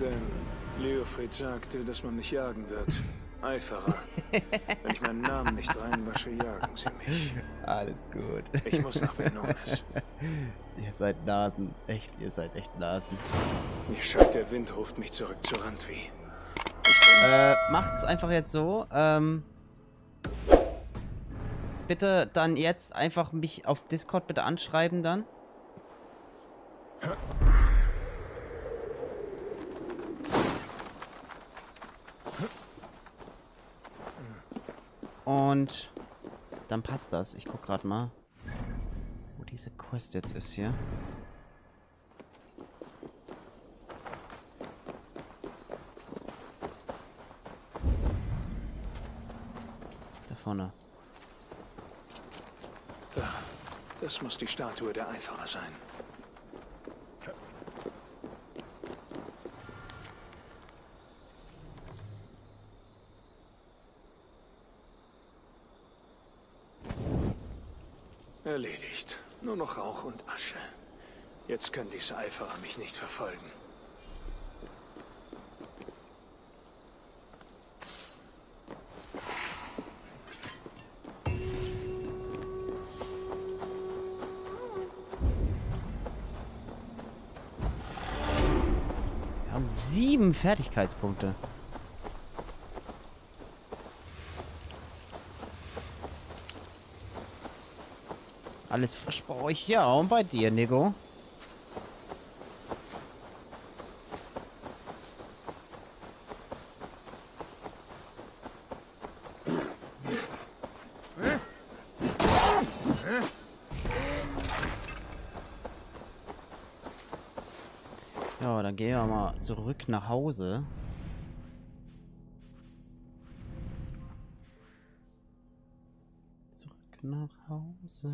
Denn Leofried sagte, dass man mich jagen wird. Eiferer. Wenn ich meinen Namen nicht reinwasche, jagen sie mich. Alles gut. Ich muss nach Venones. Ihr seid Nasen. Echt, ihr seid echt Nasen. Mir scheint, der Wind ruft mich zurück zu Randvi. Macht's einfach jetzt so. Bitte dann jetzt einfach mich auf Discord bitte anschreiben dann. Und dann passt das. Ich guck gerade mal, wo diese Quest jetzt ist hier. Da vorne. Da. Das muss die Statue der Eiferer sein. Erledigt. Nur noch Rauch und Asche. Jetzt können diese Eiferer mich nicht verfolgen. Wir haben 7 Fertigkeitspunkte. Alles frisch bei euch? Ja, und bei dir, Nico? Ja, dann gehen wir mal zurück nach Hause. Zurück nach Hause.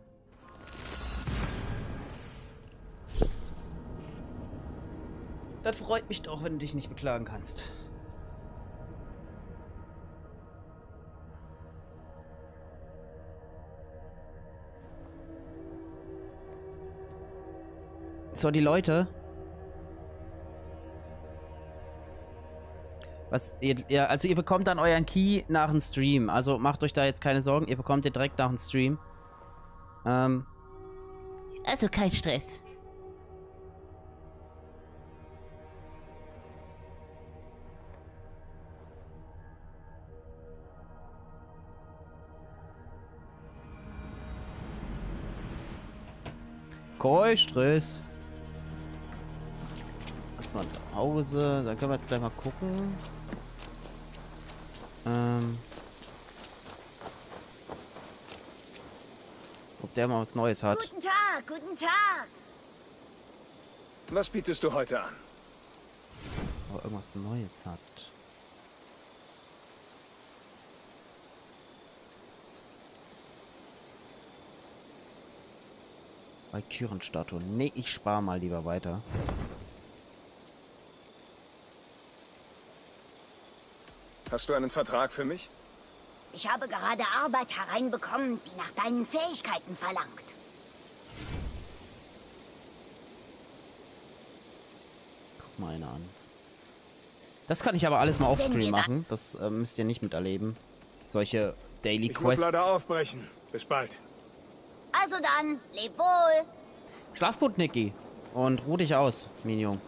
Das freut mich doch, wenn du dich nicht beklagen kannst. So, die Leute. Was ihr, also ihr bekommt dann euren Key nach dem Stream. Also macht euch da jetzt keine Sorgen. Ihr bekommt den direkt nach dem Stream. Also kein Stress. Kein Stress. Erstmal nach Hause. Dann können wir jetzt gleich mal gucken. Ob der mal was Neues hat. Guten Tag, guten Tag. Was bietest du heute an? Ob er irgendwas Neues hat. Valkyrenstatuen. Nee, ich spare mal lieber weiter. Hast du einen Vertrag für mich? Ich habe gerade Arbeit hereinbekommen, die nach deinen Fähigkeiten verlangt. Guck mal eine an. Das kann ich aber alles mal auf Stream machen. Das müsst ihr nicht miterleben. Solche Daily Ich muss Quests. leider aufbrechen. Bis bald. Also dann, leb wohl. Schlaf gut, Niki. Und ruh dich aus, Minion.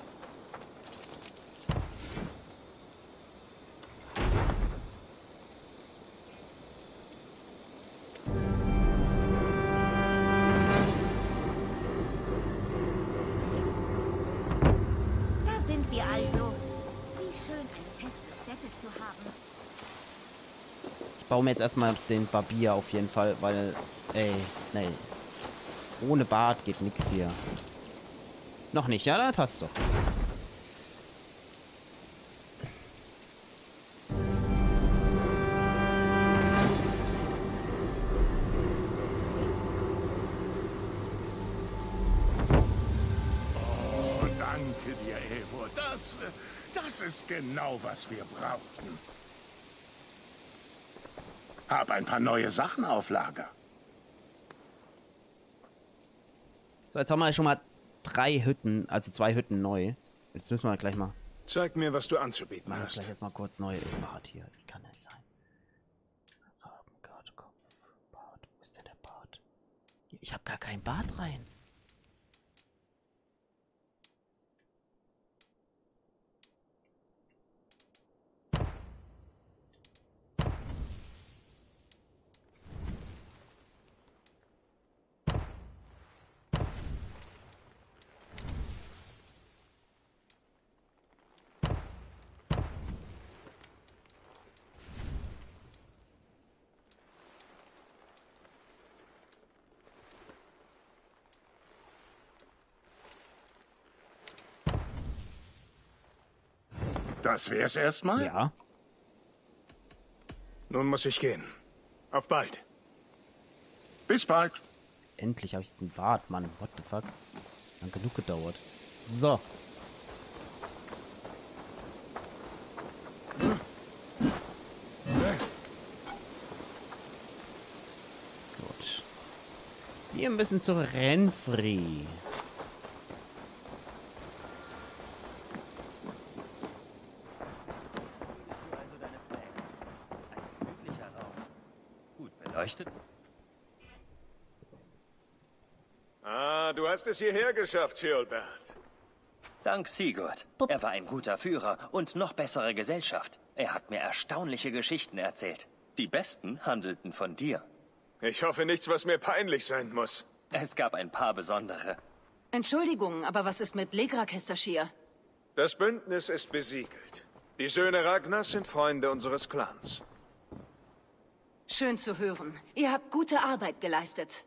Da sind wir also. Wie schön, eine feste Stätte zu haben. Ich baue mir jetzt erstmal den Barbier auf jeden Fall, weil, ey, nee. Ohne Bart geht nix hier. Noch nicht, ja? Dann passt doch. Oh, danke dir, Eivor. Das ist genau, was wir brauchten. Hab ein paar neue Sachen auf Lager. So, jetzt haben wir schon mal 3 Hütten, also 2 Hütten neu. Jetzt müssen wir gleich mal... Zeig mir, was du anzubieten Machen wir hast. gleich erstmal kurz neue Bart hier. Wie kann das sein? Rabengard, Kopf, Bart. Wo ist denn der Bart? Ich habe gar keinen Bart rein. Das wär's erstmal? Ja. Nun muss ich gehen. Auf bald. Bis bald. Endlich habe ich jetzt einen Bart, Mann. What the fuck? Lang genug gedauert. So. Gut. Hier ein bisschen zu Renfri. Beleuchtet? Ah, du hast es hierher geschafft, Ceolbert. Dank Sigurd. Er war ein guter Führer und noch bessere Gesellschaft. Er hat mir erstaunliche Geschichten erzählt. Die besten handelten von dir. Ich hoffe nichts, was mir peinlich sein muss. Es gab ein paar besondere. Entschuldigung, aber was ist mit Legrakestashir? Das Bündnis ist besiegelt. Die Söhne Ragnars sind Freunde unseres Clans. Schön zu hören. Ihr habt gute Arbeit geleistet.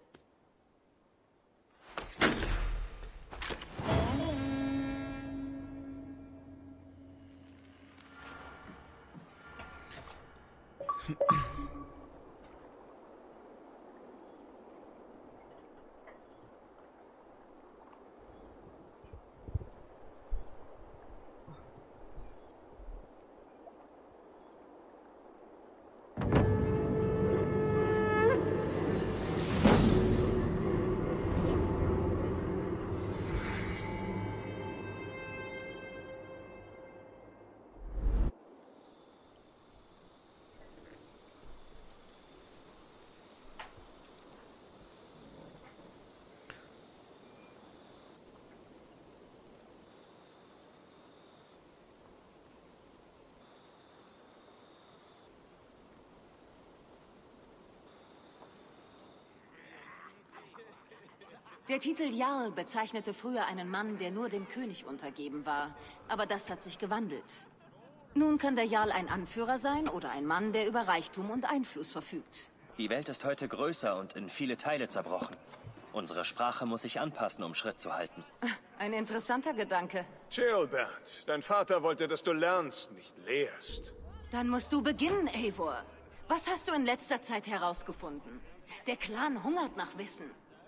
Der Titel Jarl bezeichnete früher einen Mann, der nur dem König untergeben war. Aber das hat sich gewandelt. Nun kann der Jarl ein Anführer sein oder ein Mann, der über Reichtum und Einfluss verfügt. Die Welt ist heute größer und in viele Teile zerbrochen. Unsere Sprache muss sich anpassen, um Schritt zu halten. Ein interessanter Gedanke. Ceolbert, dein Vater wollte, dass du lernst, nicht lehrst. Dann musst du beginnen, Eivor. Was hast du in letzter Zeit herausgefunden? Der Clan hungert nach Wissen.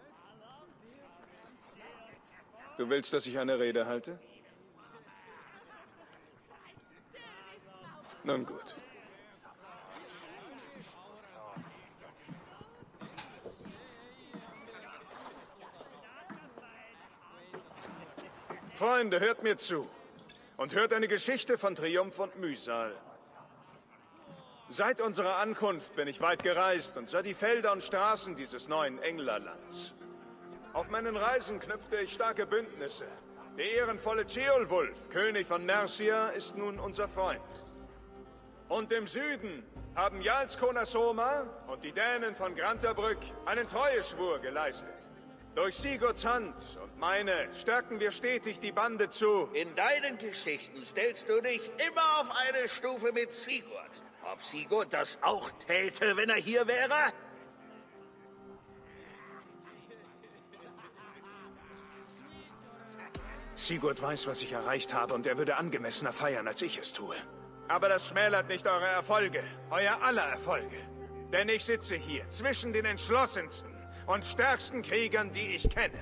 Du willst, dass ich eine Rede halte? Nun gut. Freunde, hört mir zu. Und hört eine Geschichte von Triumph und Mühsal. Seit unserer Ankunft bin ich weit gereist und sah die Felder und Straßen dieses neuen Englerlands. Auf meinen Reisen knüpfte ich starke Bündnisse. Der ehrenvolle Ceolwulf, König von Mercia, ist nun unser Freund. Und im Süden haben Jarls Konasoma und die Dänen von Grantabrück einen Treueschwur geleistet. Durch Sigurds Hand und meine stärken wir stetig die Bande zu. In deinen Geschichten stellst du dich immer auf eine Stufe mit Sigurd. Ob Sigurd das auch täte, wenn er hier wäre? Sigurd weiß, was ich erreicht habe, und er würde angemessener feiern, als ich es tue. Aber das schmälert nicht eure Erfolge, euer aller Erfolge. Denn ich sitze hier zwischen den entschlossensten und stärksten Kriegern, die ich kenne.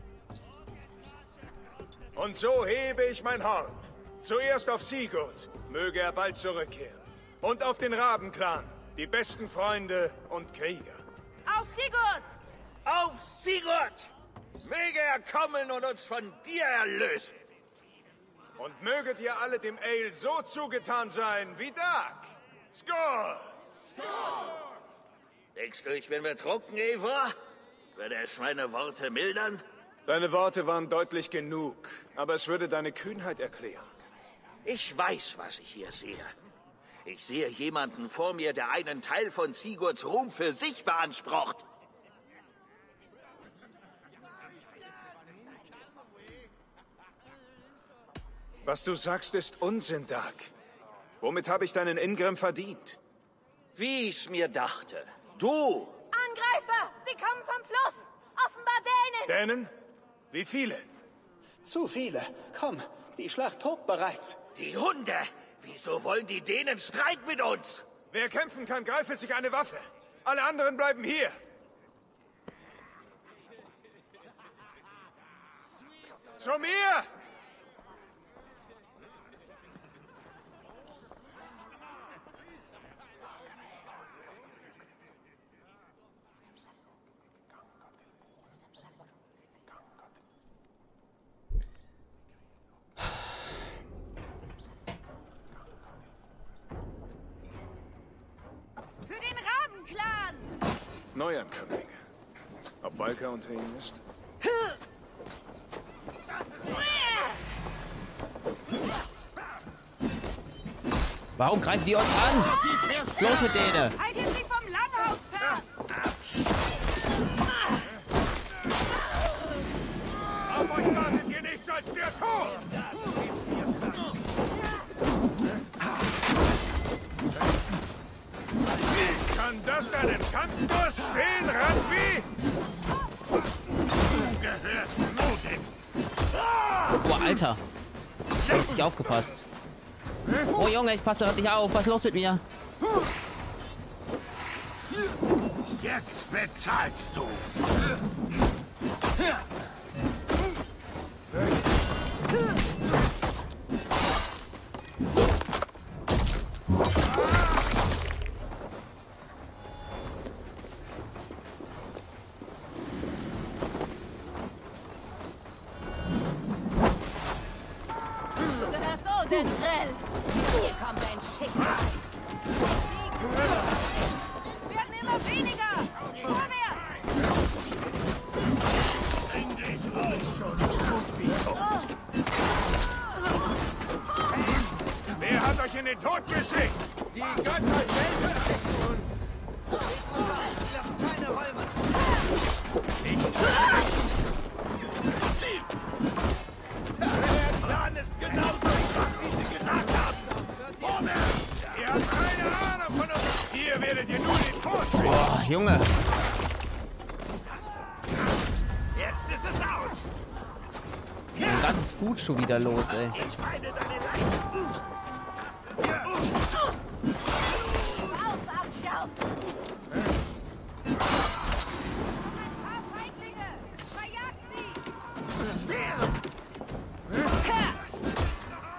Und so hebe ich mein Horn. Zuerst auf Sigurd, möge er bald zurückkehren. Und auf den Rabenclan, die besten Freunde und Krieger. Auf Sigurd! Auf Sigurd! Möge er kommen und uns von dir erlösen. Und möget ihr alle dem Ale so zugetan sein wie Dark. Skål! Denkst du, ich bin betrunken, Eivor? Würde es meine Worte mildern? Deine Worte waren deutlich genug, aber es würde deine Kühnheit erklären. Ich weiß, was ich hier sehe. Ich sehe jemanden vor mir, der einen Teil von Sigurds Ruhm für sich beansprucht. Was du sagst, ist Unsinn, Dark. Womit habe ich deinen Ingrimm verdient? Wie ich's mir dachte. Du! Angreifer! Sie kommen vom Fluss! Offenbar Dänen! Dänen? Wie viele? Zu viele. Komm, die Schlacht tobt bereits. Die Hunde! Wieso wollen die Dänen Streit mit uns? Wer kämpfen kann, greife sich eine Waffe. Alle anderen bleiben hier. Zu mir! Für den Rabenclan! Neuankömmlinge. Ob Walker unter ihnen ist? Warum greifen die uns an? Was ist los mit denen? Haltet sie vom Langhaus fern! Auf euch wartet ihr nichts als der Tod! Kann das deinen Kampfdurst stillen, Randvieh? Du gehörst Odin. Oh, Alter. Ich hab nicht aufgepasst. Oh, Junge, ich passe heute nicht auf. Was ist los mit mir? Jetzt bezahlst du. Du gehörst Odin, Grell! Hier kommt dein Schicksal! Es werden immer weniger! Vorwärts! Endlich euch schon gut wie tot. Wer hat euch in den Tod geschickt? Die Götter selber schicken uns. Keine Räume. Der Plan ist genauso, wie sie gesagt haben. Vorwärts! Ihr habt keine Ahnung von uns. Hier werdet ihr nur den Tod sehen. Oh, Junge. Jetzt ist es aus! Mein ganzes Food schon wieder los, ey. Ich meine deine Leiche! Auf, Abschaum! Ein paar Feiglinge! Verjagt sie!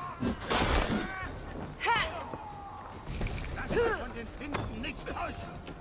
Lass uns von den Finden nicht täuschen.